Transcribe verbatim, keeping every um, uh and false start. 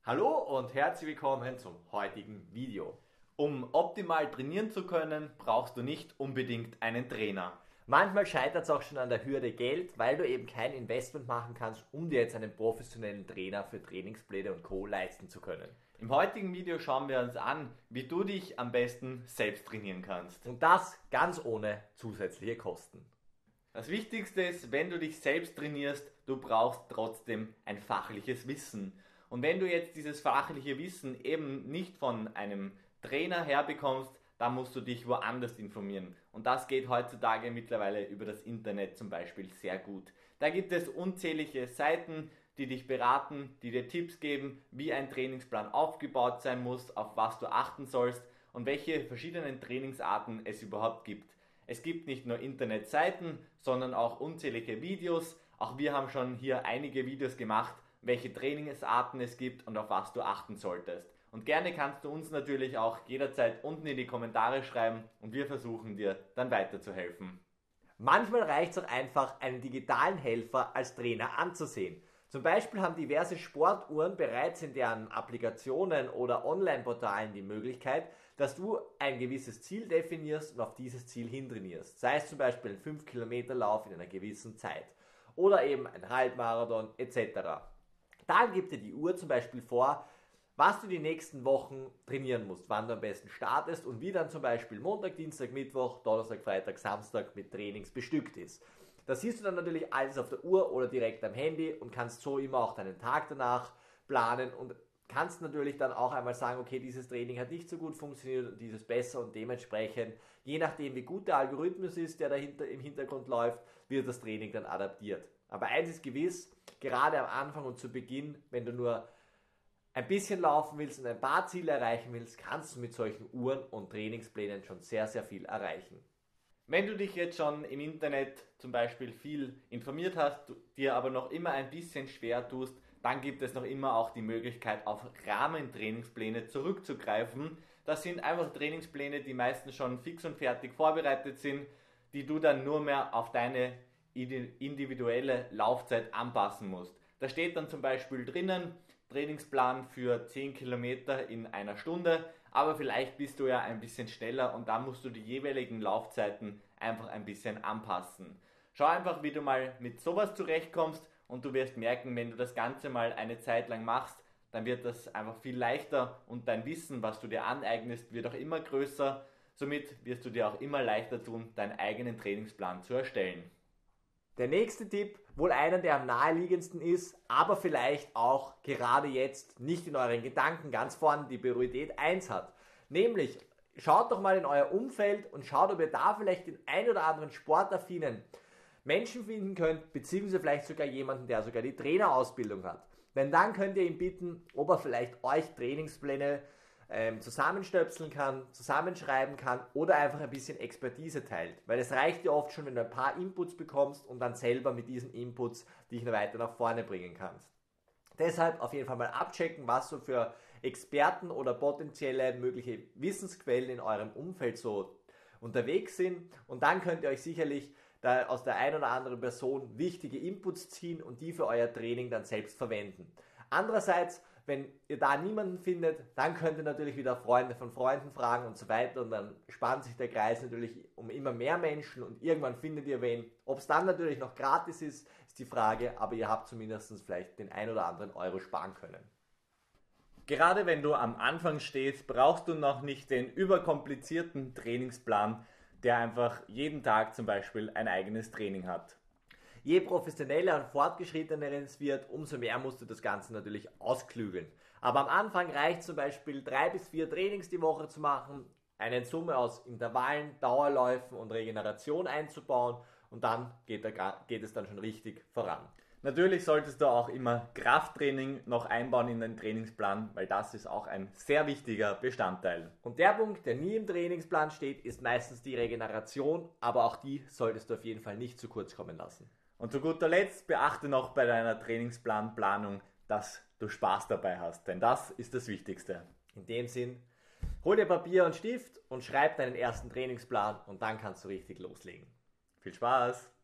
Hallo und herzlich willkommen zum heutigen Video. Um optimal trainieren zu können, brauchst du nicht unbedingt einen Trainer. Manchmal scheitert es auch schon an der Hürde Geld, weil du eben kein Investment machen kannst, um dir jetzt einen professionellen Trainer für Trainingspläne und Co. leisten zu können. Im heutigen Video schauen wir uns an, wie du dich am besten selbst trainieren kannst. Und das ganz ohne zusätzliche Kosten. Das Wichtigste ist, wenn du dich selbst trainierst, du brauchst trotzdem ein fachliches Wissen. Und wenn du jetzt dieses fachliche Wissen eben nicht von einem Trainer herbekommst, dann musst du dich woanders informieren. Und das geht heutzutage mittlerweile über das Internet zum Beispiel sehr gut. Da gibt es unzählige Seiten, die dich beraten, die dir Tipps geben, wie ein Trainingsplan aufgebaut sein muss, auf was du achten sollst und welche verschiedenen Trainingsarten es überhaupt gibt. Es gibt nicht nur Internetseiten, sondern auch unzählige Videos. Auch wir haben schon hier einige Videos gemacht, welche Trainingsarten es gibt und auf was du achten solltest. Und gerne kannst du uns natürlich auch jederzeit unten in die Kommentare schreiben und wir versuchen dir dann weiterzuhelfen. Manchmal reicht es auch einfach, einen digitalen Helfer als Trainer anzusehen. Zum Beispiel haben diverse Sportuhren bereits in deren Applikationen oder Online-Portalen die Möglichkeit, dass du ein gewisses Ziel definierst und auf dieses Ziel hintrainierst. Sei es zum Beispiel ein fünf Kilometer Lauf in einer gewissen Zeit oder eben ein Halbmarathon et cetera. Da gibt dir die Uhr zum Beispiel vor, was du die nächsten Wochen trainieren musst, wann du am besten startest und wie dann zum Beispiel Montag, Dienstag, Mittwoch, Donnerstag, Freitag, Samstag mit Trainings bestückt ist. Das siehst du dann natürlich alles auf der Uhr oder direkt am Handy und kannst so immer auch deinen Tag danach planen und kannst natürlich dann auch einmal sagen, okay, dieses Training hat nicht so gut funktioniert und dieses besser und dementsprechend, je nachdem wie gut der Algorithmus ist, der dahinter im Hintergrund läuft, wird das Training dann adaptiert. Aber eins ist gewiss, gerade am Anfang und zu Beginn, wenn du nur ein bisschen laufen willst und ein paar Ziele erreichen willst, kannst du mit solchen Uhren und Trainingsplänen schon sehr, sehr viel erreichen. Wenn du dich jetzt schon im Internet zum Beispiel viel informiert hast, dir aber noch immer ein bisschen schwer tust, dann gibt es noch immer auch die Möglichkeit, auf Rahmentrainingspläne zurückzugreifen. Das sind einfach Trainingspläne, die meistens schon fix und fertig vorbereitet sind, die du dann nur mehr auf deine individuelle Laufzeit anpassen musst. Da steht dann zum Beispiel drinnen, Trainingsplan für zehn Kilometer in einer Stunde, aber vielleicht bist du ja ein bisschen schneller und da musst du die jeweiligen Laufzeiten einfach ein bisschen anpassen. Schau einfach, wie du mal mit sowas zurechtkommst und du wirst merken, wenn du das Ganze mal eine Zeit lang machst, dann wird das einfach viel leichter und dein Wissen, was du dir aneignest, wird auch immer größer. Somit wirst du dir auch immer leichter tun, deinen eigenen Trainingsplan zu erstellen. Der nächste Tipp, wohl einer der am naheliegendsten ist, aber vielleicht auch gerade jetzt nicht in euren Gedanken ganz vorne die Priorität eins hat. Nämlich, schaut doch mal in euer Umfeld und schaut, ob ihr da vielleicht den ein oder anderen sportaffinen Menschen finden könnt, beziehungsweise vielleicht sogar jemanden, der sogar die Trainerausbildung hat. Denn dann könnt ihr ihn bitten, ob er vielleicht euch Trainingspläne ähm, zusammenstöpseln kann, zusammenschreiben kann oder einfach ein bisschen Expertise teilt. Weil es reicht ja oft schon, wenn du ein paar Inputs bekommst und dann selber mit diesen Inputs dich noch weiter nach vorne bringen kannst. Deshalb auf jeden Fall mal abchecken, was so für Experten oder potenzielle mögliche Wissensquellen in eurem Umfeld so unterwegs sind und dann könnt ihr euch sicherlich da aus der einen oder anderen Person wichtige Inputs ziehen und die für euer Training dann selbst verwenden. Andererseits, wenn ihr da niemanden findet, dann könnt ihr natürlich wieder Freunde von Freunden fragen und so weiter und dann spannt sich der Kreis natürlich um immer mehr Menschen und irgendwann findet ihr wen. Ob es dann natürlich noch gratis ist, ist die Frage, aber ihr habt zumindest vielleicht den ein oder anderen Euro sparen können. Gerade wenn du am Anfang stehst, brauchst du noch nicht den überkomplizierten Trainingsplan, der einfach jeden Tag zum Beispiel ein eigenes Training hat. Je professioneller und fortgeschrittener es wird, umso mehr musst du das Ganze natürlich ausklügeln. Aber am Anfang reicht zum Beispiel drei bis vier Trainings die Woche zu machen, eine Summe aus Intervallen, Dauerläufen und Regeneration einzubauen und dann geht, der, geht es dann schon richtig voran. Natürlich solltest du auch immer Krafttraining noch einbauen in deinen Trainingsplan, weil das ist auch ein sehr wichtiger Bestandteil. Und der Punkt, der nie im Trainingsplan steht, ist meistens die Regeneration, aber auch die solltest du auf jeden Fall nicht zu kurz kommen lassen. Und zu guter Letzt beachte noch bei deiner Trainingsplanplanung, dass du Spaß dabei hast, denn das ist das Wichtigste. In dem Sinn, hol dir Papier und Stift und schreib deinen ersten Trainingsplan und dann kannst du richtig loslegen. Viel Spaß!